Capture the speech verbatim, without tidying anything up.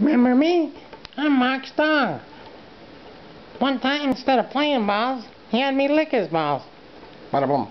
Remember me? I'm Marc's dog. One time, instead of playing balls, he had me lick his balls. Bada boom.